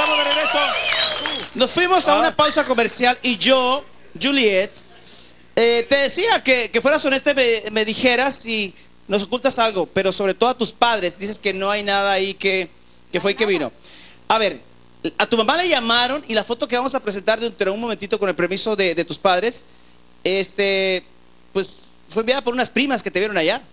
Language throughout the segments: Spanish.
estamos de regreso. Nos fuimos a una pausa comercial y yo, Juliet, te decía que fueras honesta y me dijeras si nos ocultas algo, pero sobre todo a tus padres. Dices que no hay nada ahí que fue y que vino. A ver, a tu mamá le llamaron y la foto que vamos a presentar dentro de un momentito con el permiso de tus padres, pues fue enviada por unas primas que te vieron allá.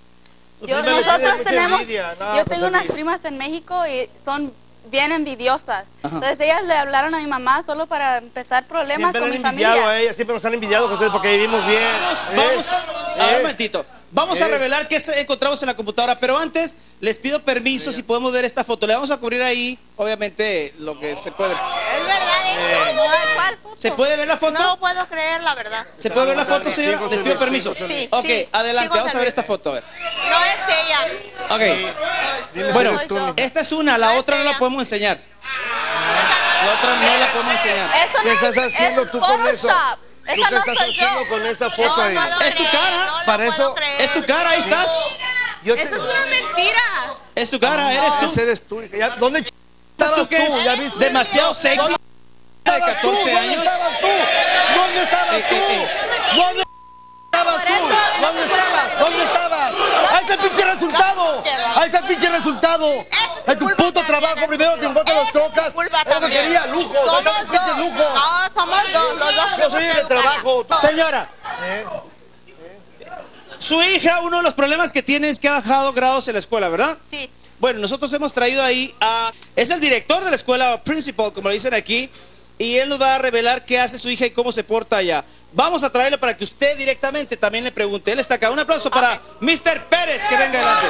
Yo tengo unas primas en México y son bien envidiosas. Ajá. Entonces ellas le hablaron a mi mamá solo para empezar problemas Siempre con mi han envidiado familia. a ella, siempre nos han envidiado a ustedes porque vivimos bien. Vamos, a ver un momentito. Vamos a revelar qué encontramos en la computadora, pero antes les pido permiso si podemos ver esta foto. Le vamos a cubrir ahí, obviamente, lo que se puede ver. Es verdad, ¿cuál foto? ¿Se puede ver la foto? No puedo creer la verdad. ¿Se puede ver la foto, señora? Les pido permiso. Sí, Ok, sí. adelante, Sí, vamos a ver esta foto, a ver. No es ella. Ok, bueno, esta es una, la otra no la podemos enseñar. La otra no la podemos enseñar. Eso ¿Qué no estás haciendo es tú con eso? Photoshop. ¿Tú Esa qué no estás soy yo. haciendo con esa foto ahí? Es tu cara. Para eso, Es tu cara, ahí estás. yo Eso es una mentira. Es tu cara, eres tú. Ese eres tú. Ya, ¿dónde estabas tú? qué? ¿Ya viste? Demasiado sexy. De 14 años. ¿Dónde estabas tú? ¿Dónde estabas tú? ¿Dónde estabas tú? ¿Dónde estabas? ¿Dónde estabas? ¡Ahí está el pinche resultado! ¡Ahí está el pinche resultado! ¡Es tu puto trabajo! Primero te importan los tocas. Es lo que quería, lujo. ¡Ahí está el pinche lujo! No, somos dos, los dos. Yo soy el trabajo. Señora, su hija, uno de los problemas que tiene es que ha bajado grados en la escuela, ¿verdad? Sí. Bueno, nosotros hemos traído ahí a... Es el director de la escuela, principal, como le dicen aquí, y él nos va a revelar qué hace su hija y cómo se porta allá. Vamos a traerlo para que usted directamente también le pregunte. Él está acá. Un aplauso para Mr. Pérez, que venga adelante.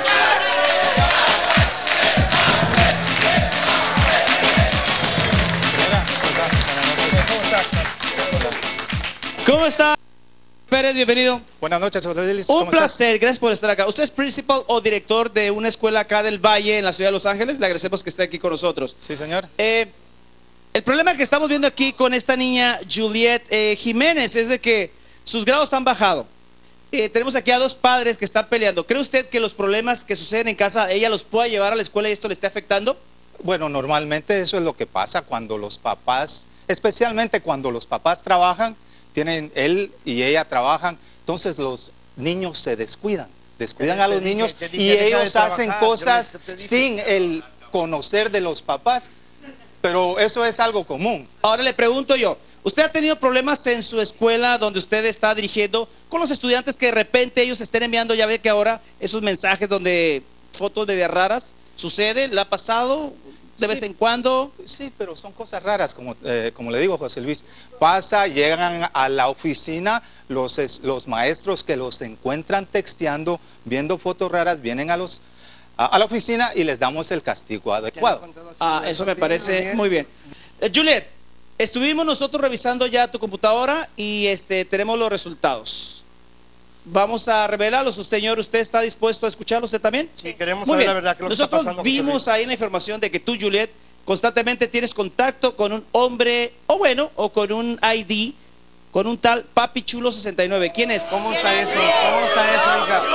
¿Cómo está, Pérez? Bienvenido. Buenas noches, José Luis. Un placer, gracias por estar acá. ¿Usted es principal o director de una escuela acá del Valle, en la ciudad de Los Ángeles? Le agradecemos que esté aquí con nosotros. Sí, señor. El problema que estamos viendo aquí con esta niña Juliet Jiménez es de que sus grados han bajado. Tenemos aquí a dos padres que están peleando. ¿Cree usted que los problemas que suceden en casa, ella los pueda llevar a la escuela y esto le esté afectando? Bueno, normalmente eso es lo que pasa cuando los papás, especialmente cuando los papás trabajan, él y ella trabajan, entonces los niños se descuidan a los niños y ellos hacen cosas sin el conocer de los papás, pero eso es algo común. Ahora le pregunto yo, ¿usted ha tenido problemas en su escuela donde usted está dirigiendo con los estudiantes que de repente ellos estén enviando, ya ve que ahora esos mensajes donde fotos de raras, ¿sucede? ¿Le ha pasado de vez en cuando? Sí, pero son cosas raras, como le digo, José Luis. Pasa, llegan a la oficina, los maestros que los encuentran texteando, viendo fotos raras, vienen a la oficina y les damos el castigo adecuado. Eso me parece muy bien. Juliet, estuvimos nosotros revisando ya tu computadora y tenemos los resultados. Vamos a revelarlos, señor. ¿Usted está dispuesto a escucharlo usted también? Sí, queremos Muy saber bien. la verdad, que es lo que está Nosotros pasando, José vimos Luis. ahí en la información de que tú, Juliet, constantemente tienes contacto con un hombre, o con un ID, con un tal Papi Chulo 69. ¿Quién es? ¿Cómo está eso? ¿Cómo está eso, hija?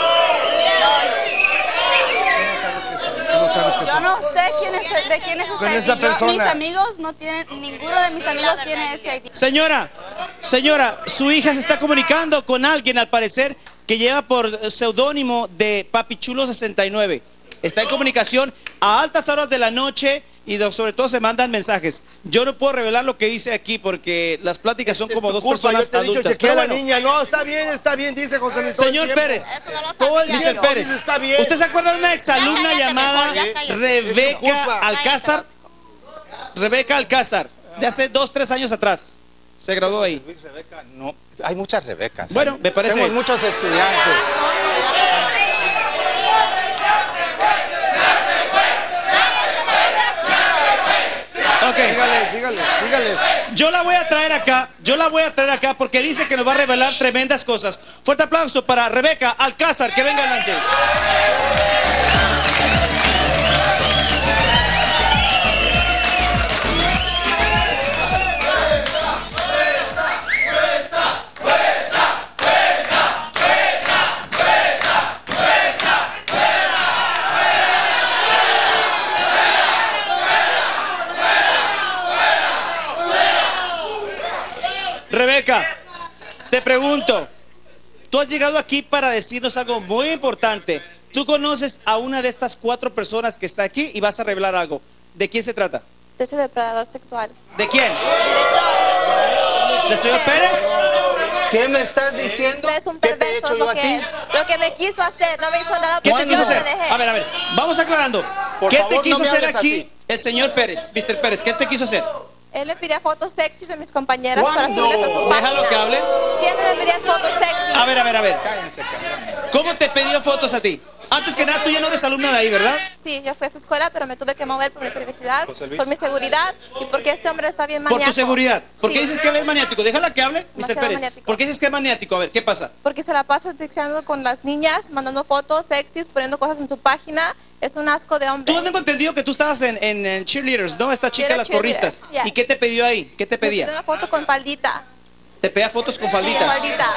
Yo no sé de quién es ¿Quién es ese esa ID. persona? Mis amigos no tienen, ninguno de mis amigos tiene ese ID. Señora, su hija se está comunicando con alguien, al parecer, que lleva por seudónimo de Papi Chulo 69. Está en comunicación a altas horas de la noche y sobre todo se mandan mensajes. Yo no puedo revelar lo que dice aquí porque las pláticas son como dos personas Yo te he dicho, adultas. chequea a Pero la bueno, niña. No, está bien, dice José Luis. todo el señor tiempo. Pérez, Eso no lo todo el sabía. Mr. Pérez, Dice, está bien. ¿usted se acuerda de una exalumna cállate, llamada mejor, ya cállate. Es su Rebeca culpa. Alcázar? Rebeca Alcázar, de hace 2-3 años atrás. Se graduó ahí. Luis, Rebeca, no, hay muchas Rebecas. Bueno, me parece- Tenemos muchos estudiantes. Ok. Dígale. Yo la voy a traer acá porque dice que nos va a revelar tremendas cosas. Fuerte aplauso para Rebeca Alcázar, que venga adelante. Rebeca, te pregunto, tú has llegado aquí para decirnos algo muy importante. Tú conoces a una de estas 4 personas que está aquí y vas a revelar algo. ¿De quién se trata? De ese depredador sexual. ¿De quién? ¿Del señor Pérez? ¿Qué me estás diciendo? Usted es un ¿Qué te he perverso, hecho yo a ti? lo que me quiso hacer, no me hizo nada ¿Qué porque te quiso yo le hacer? dejé. A ver, vamos aclarando. Por ¿Qué favor, te quiso no me hacer hables aquí así. el señor Pérez, Mr. Pérez? ¿Qué te quiso hacer? Él me pedía fotos sexys de mis compañeras para ¿Cuándo? subirlas a su página. Déjalo que hable. Siempre me pedías fotos sexys. A ver. Cállense, cállense. ¿Cómo te pidió fotos a ti? Antes que nada, tú ya no eres alumna de ahí, ¿verdad? Sí, yo fui a su escuela, pero me tuve que mover por mi privacidad, José Luis. por mi seguridad y porque este hombre está bien Por maníaco. tu seguridad. ¿Por qué Sí. dices que él es maniático? Déjala que hable, Mr. Demasiado Pérez. maniático. ¿Por qué dices que es maniático? A ver, ¿qué pasa? Porque se la pasa texteando con las niñas, mandando fotos sexys, poniendo cosas en su página. Es un asco de hombre. Tú tengo entendido que tú estabas en Cheerleaders, ¿no? Esta chica Era de las cheerleader, porristas. yeah. ¿Y qué te pidió ahí? ¿Qué te Me pidió pedía? una foto con faldita. Te pedía fotos con Sí, falditas. faldita.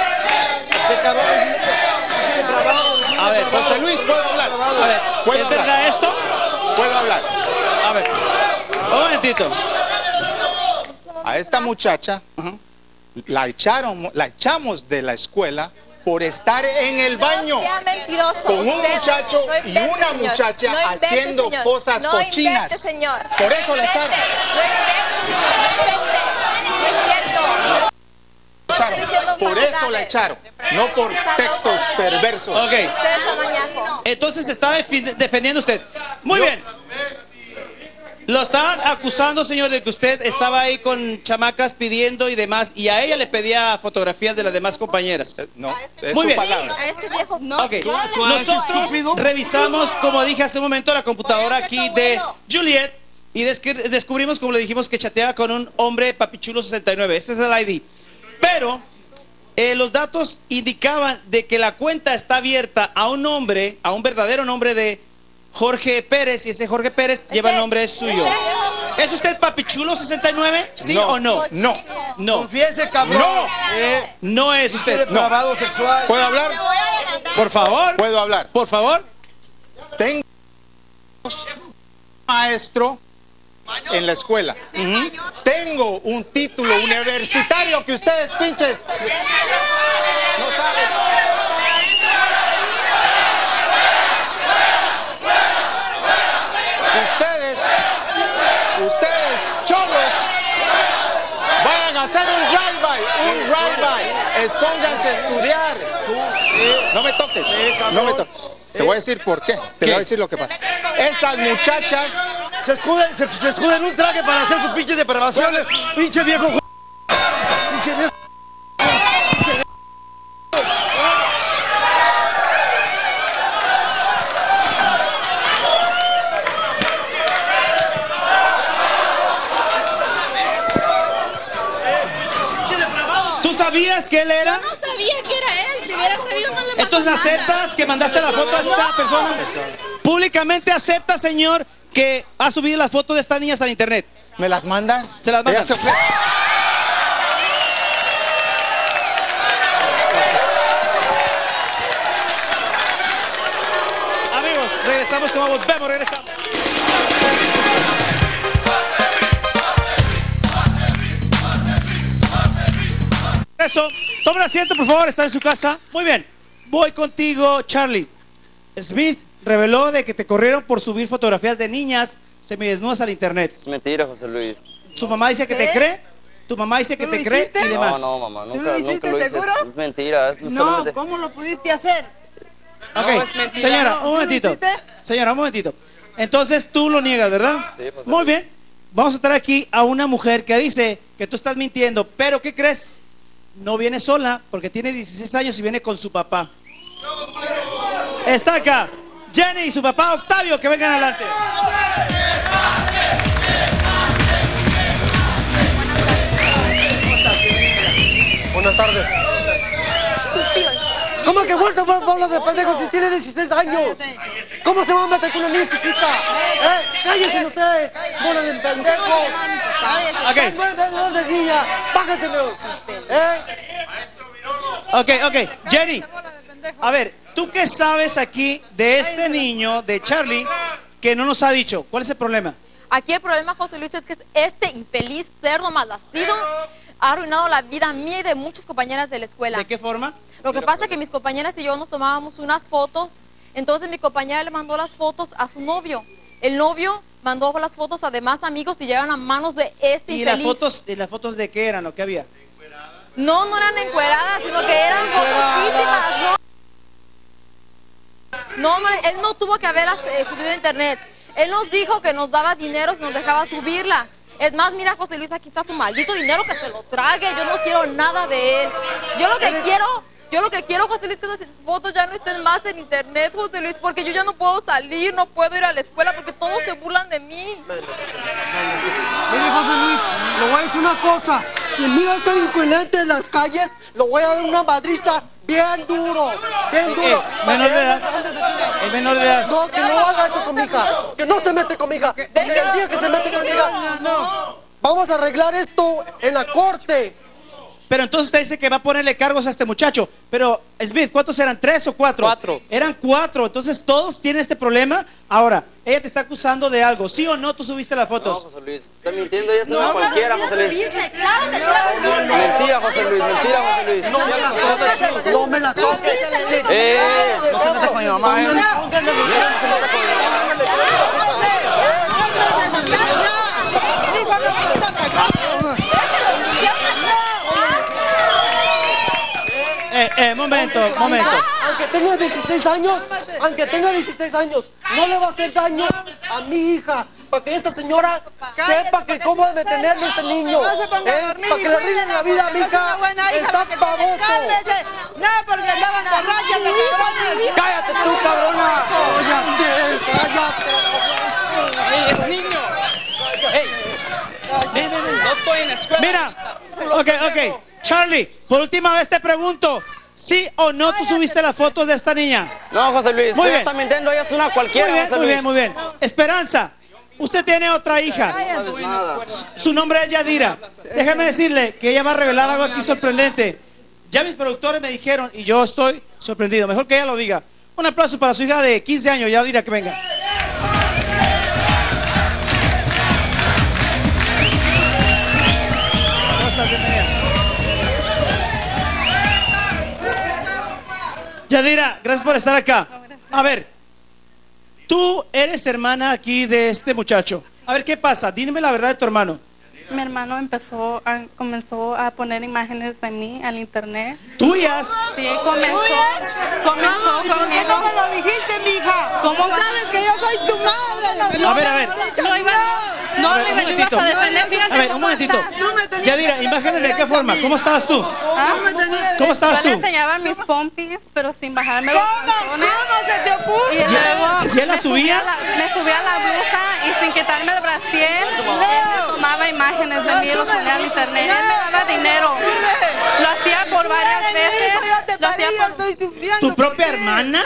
A ver, José Luis, ¿puedo hablar? A ver, ¿Puedo ¿es hablar? verdad esto? ¿Puedo hablar? A ver, un momentito. A esta muchacha Ajá. la echamos de la escuela por estar en el baño No sea mentiroso. con un Usted muchacho no y invente, una señor. muchacha No invente, haciendo señor. cosas No cochinas. invente, señor. Por eso la echaron. No invente. No es cierto. Por eso la echaron, no por textos perversos. Ok, Usted es un maníaco. entonces se está defendiendo usted. Muy bien. Lo estaban acusando, señor, de que usted estaba ahí con chamacas pidiendo y demás, y a ella le pedía fotografías de las demás compañeras. No, es Muy su bien. palabra. A este viejo no. Ok, nosotros revisamos, como dije hace un momento, la computadora aquí de Juliet y descubrimos, como le dijimos, que chateaba con un hombre papichulo 69. Este es el ID. Pero los datos indicaban de que la cuenta está abierta a un nombre, a un verdadero nombre de Jorge Pérez, y ese Jorge Pérez lleva el nombre suyo. ¿Es usted papichulo 69? ¿Sí No, o no? no. No. Confiese, cabrón. No. No es usted. Usted depravado sexual. ¿Puedo hablar? Por favor. ¿Puedo hablar? Por favor. Tengo un maestro en la escuela. Ujú. Tengo un título universitario que ustedes pinches no saben. Ustedes, cholos, vayan a hacer un drive-by, pónganse a estudiar. No me toques, no me toques. Te voy a decir por qué, te voy a decir lo que pasa. Estas muchachas Se escuda en un traje para hacer sus pinches depravaciones. Pinche viejo. Pinche viejo. ¿Tú sabías que él era? No sabía que era él. Si hubiera sabido, no le mandó Entonces nada. aceptas que mandaste la foto a esta persona. Públicamente acepta, señor, que ha subido las fotos de estas niñas al internet. me las mandan. Se las mandan. Ellas se ofrecen. Amigos, regresamos como volvemos, regresamos. Eso, tomen asiento, por favor, está en su casa. Muy bien, voy contigo, Charlie. Smith reveló de que te corrieron por subir fotografías de niñas semidesnudas al internet. Es mentira, José Luis. ¿Tu mamá dice que te cree? ¿Tu mamá dice que ¿Tú te lo cree hiciste? y demás? No, mamá, ¿Tú nunca, lo nunca hiciste lo hice. seguro? Es mentira, es No, solamente... ¿cómo lo pudiste hacer? Ok, No, es mentira. señora, No, un ¿tú lo momentito. hiciste? Señora, un momentito. Entonces tú lo niegas, ¿verdad? Sí, pues, Muy sí. bien. Vamos a traer aquí a una mujer que dice que tú estás mintiendo, pero ¿qué crees? No viene sola porque tiene 16 años y viene con su papá. Está acá Jenny y su papá Octavio, que vengan adelante. Buenas tardes. ¿Cómo que vuelto bola de pendejos si tiene 16 años? ¿Cómo se va a meter con una niña chiquita? ¡Cállense ustedes! ¡Bola de pendejos! Ok, de niña! ¡Bájenselo! ok, Jenny. A ver, ¿tú qué sabes aquí de este niño, de Charlie, que no nos ha dicho? ¿Cuál es el problema? Aquí el problema, José Luis, es que este infeliz cerdo malnacido ha arruinado la vida mía y de muchas compañeras de la escuela. ¿De qué forma? Lo que pasa es que mis compañeras y yo nos tomábamos unas fotos, entonces mi compañera le mandó las fotos a su novio. El novio mandó las fotos a demás amigos y llegaron a manos de este ¿Y infeliz. las fotos de qué eran o qué había? No, no eran encueradas, sino que eran fotosísimas, ¿no? No, él no tuvo que haber subido a internet. Él nos dijo que nos daba dinero si nos dejaba subirla. Es más, mira, José Luis, aquí está tu maldito dinero, que se lo trague. Yo no quiero nada de él. Yo lo que quiero, José Luis, que esas fotos ya no estén más en internet, José Luis, porque yo ya no puedo salir, no puedo ir a la escuela, porque todos se burlan de mí. Mire, José Luis, le voy a decir una cosa. Si mira este delincuente en las calles, le voy a dar una madriza bien duro, bien duro. Menor de edad. Es menor de edad. No, que no haga eso con mi hija. Que no se mete con mi hija. Porque el día que se mete con mi hija, vamos a arreglar esto en la corte. Pero entonces usted dice que va a ponerle cargos a este muchacho. Pero, Smith, ¿cuántos eran? ¿3 o 4? 4. Eran 4. Entonces todos tienen este problema. Ahora, ella te está acusando de algo. ¿Sí o no tú subiste las fotos? No, José Luis, está mintiendo, ella es una cualquiera, José Luis. Claro que tú la subiste. Mentira, José Luis, mentira, José Luis. No me la toques. No se meta con mi mamá, Momento. Aunque tenga 16 años, no le va a hacer daño a mi hija. Para que esta señora sepa que cómo debe tenerle a ese niño. Para que le arruinen la vida a mi hija. Está baboso. No, porque andaban borrachas. ¡Cállate tú, cabrona! ¡Cállate! ¡Es niño! ¡Ey! No estoy en la escuela. Mira, ok. Charlie, por última vez te pregunto, ¿sí o no tú subiste las fotos de esta niña? No, José Luis, Muy ella bien. está mintiendo, ella es una cualquiera, José Luis. Muy bien. Esperanza, usted tiene otra hija. No sabes nada. Su nombre es Yadira. Déjame decirle que ella va a revelar algo aquí sorprendente. Ya mis productores me dijeron y yo estoy sorprendido. Mejor que ella lo diga. Un aplauso para su hija de 15 años, Yadira, que venga. ¿Cómo estás? Bienvenida. Yadira, gracias por estar acá. A ver, tú eres hermana aquí de este muchacho. A ver, ¿qué pasa? Dime la verdad de tu hermano. Mi hermano comenzó a poner imágenes de mí al internet. ¿Tuyas? Sí, comenzó conmigo. ¿Cómo me lo dijiste, mija? ¿Cómo sabes que yo soy tu madre? A ver. No, me ibas a defender. Fíjate A ver, un cómo momentito. está. Yadira, ¿imágenes de qué forma? ¿Cómo estabas tú? ¿Cómo estabas Yo le tú? enseñaba mis pompis, pero sin bajarme los calzones. ¿Cómo se te ocurre? Y luego ¿Ya la subía? me subía la blusa y sin quitarme el brasier, tomaba imágenes de mí y los ponía al internet. Él me daba dinero. Lo hacía por varias veces. Lo hacía por... ¿Tu propia hermana?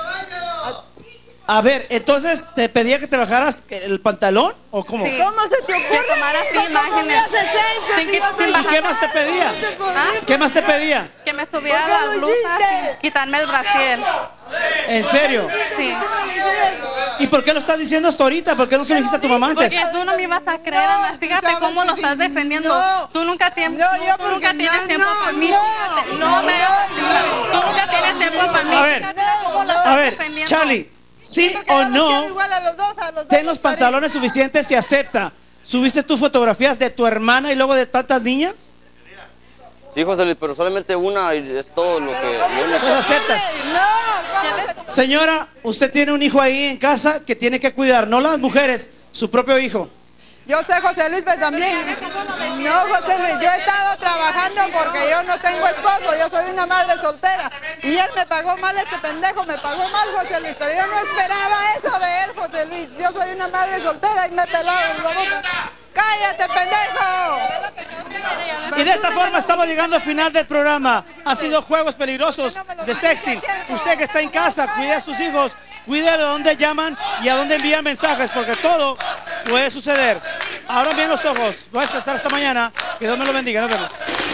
A ver, entonces, ¿te pedía que te bajaras el pantalón o cómo? Sí. ¿Cómo se te ocurre? Que tomara así imágenes. Sin ¿Y qué más te pedía? ¿Ah? ¿Qué más te pedía? Que me subiera la blusa sin quitarme el brasier. ¿En serio? Sí. ¿Y por qué lo estás diciendo hasta ahorita? ¿Por qué no se lo dijiste a tu mamá antes? Porque tú no me ibas a creer, Ana. Fíjate cómo lo estás defendiendo. Tú nunca tienes tiempo para mí. Tú nunca tienes tiempo para mí. A ver, Charlie, ¿sí o no? Ten los pantalones suficientes y acepta. ¿Subiste tus fotografías de tu hermana y luego de tantas niñas? Sí, José Luis, pero solamente una y es todo lo que... Pues aceptas. Señora, usted tiene un hijo ahí en casa que tiene que cuidar, no las mujeres, su propio hijo. Yo sé, José Luis, pero también. No, José Luis, yo he estado trabajando porque yo no tengo esposo, yo soy una madre soltera. Y él me pagó mal, este pendejo me pagó mal, José Luis, pero yo no esperaba eso de él, José Luis. Yo soy una madre soltera y me pelaron la boca. ¡Cállate, pendejo! Y de esta forma estamos llegando al final del programa. Han sido juegos peligrosos de sexy. Usted que está en casa, cuide a sus hijos, cuide de dónde llaman y a dónde envían mensajes, porque todo puede suceder. Abran bien los ojos. Voy a estar hasta mañana. Que Dios me lo bendiga. Nos vemos.